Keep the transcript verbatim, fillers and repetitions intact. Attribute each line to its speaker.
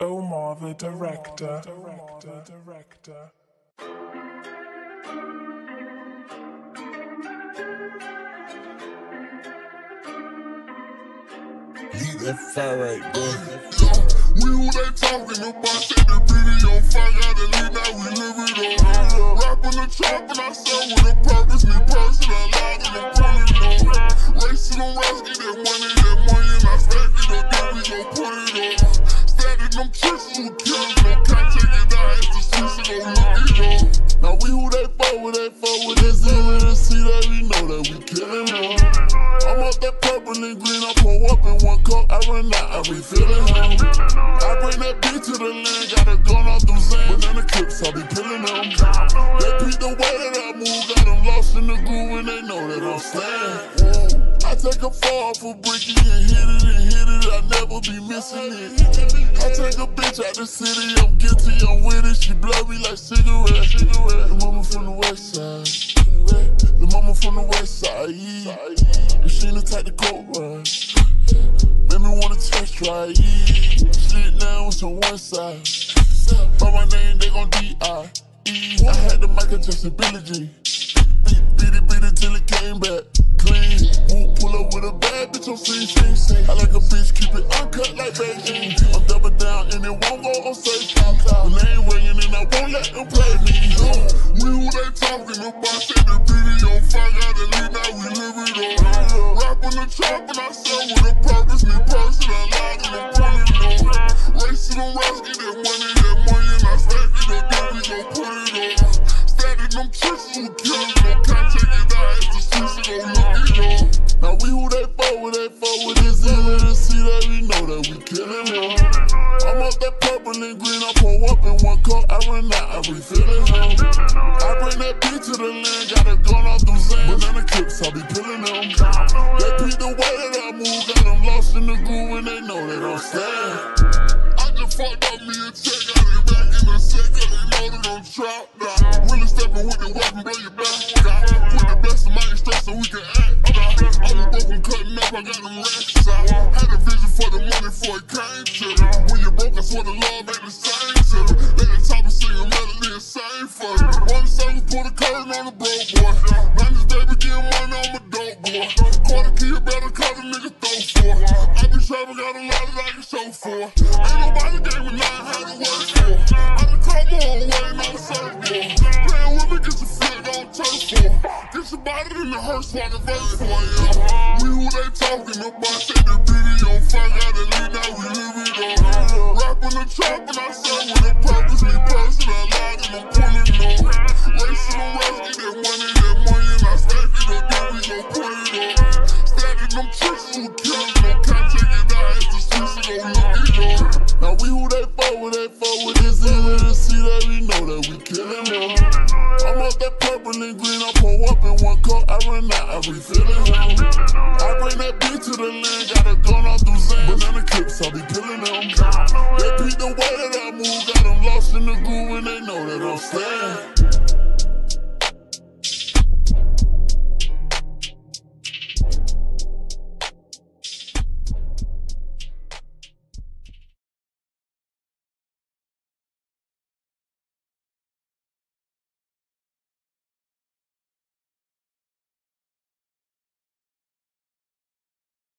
Speaker 1: Omar the director. Director. Director.
Speaker 2: Leave that fire right there.
Speaker 3: We who they talking about, take the video, fuck out the lead, now we live it on. Rapping the trap and I sell with a purpose, me personal, loud and I'm pulling it on. Racing on rats, get that money, that money, and I stack it up, then we gon' put it on. Standing them tricks, who kills, no can't take it down, it's the streets, so gon' look it on. Now we who they fuck with, they fuck with, they see with us, see that we know that we killing them. I'm up that purple and green, I pull up in one cup, I run out, I refill it home. I bring that bitch to the land, got a gun off them Zans, banana clips, I be peeling them. They beat the way that I move, got them lost in the groove and they know that I'm slaying. I take a fall for bricky and hit it and hit it, I never be missing it. I take a bitch out the city, I'm guilty, I'm with it, she blow me like cigarette. The mama from the west side, the mama from the west side, yeah. If she ain't the type to coke ride, made me wanna test drive, yeah. Shit now it's on one side, by my name they gon' D I E. I had the Michael Jackson Billie Jean, beat, beat it, beat it till it came back clean. Whoop, pull up with a bad bitch on scene, scene, scene. I like a bitch, keep it uncut like Beijing. I'm double down and it won't go on safe. The name ringing and I won't let them play me. We who they talking about, take the video, fuck out the lead, now we live it on. Rapping the trap and I sell with a purpose, me personal, loud and I'm pulling it on. Racing on rats, get that money, that money, and I stack it up, then we gon' put it on. Standing them tricks, who kills, no can't take it down, it's the streets, so gon' look it on. Now we who they fuck with, they fuck with this easy to see that we know that we killing them. I'm up that purple and green, I pull up in one cup, I run out, I refill it home. I bring that bitch to the land, got a gun off them Zans, banana clips, I be peeling them. They beat the way that I move, got them lost in the groove and they know that I'm staying. I just fucked up me a check, got it back in a second, they know that I'm trapped now. Really stepping with the weapon, blow your back out. Put the best of my stress so we can act out. I was broken, cutting up, I got them racks out. Had a vision for the money before it came to me. When you broke, I swear the love ain't the same to me. They the top of singing melody and same for me. One song put a curtain on the broke boy. Now this baby getting money, I'm a dope boy. Quarter key, you better cut a nigga throw for. I be trapping, got a lot that I can show for. Ain't nobody gave me nothing, had to work for. I done come on, waiting on the surfboard. Playing with me, get your flag on turf for. Get your body in the hearse while the verse for you. We who they talking about, take the video, fuck out the lead, now we live it on. Rapping the trap and I sell with a purpose, me personal, loud and I'm pulling it on. Racing on rats, get that money, that money, and I stack it up, then we gon' put it on. Standing them tricks, who kills, no can't take it down, it's the streets, so gon' look it on. Now we who they fuck with, they fuck with this easy to see that we know that we killing them. I'm up that purple and green, I pull up in one cup, I run out, I refill it home. I bring that bitch to the land, got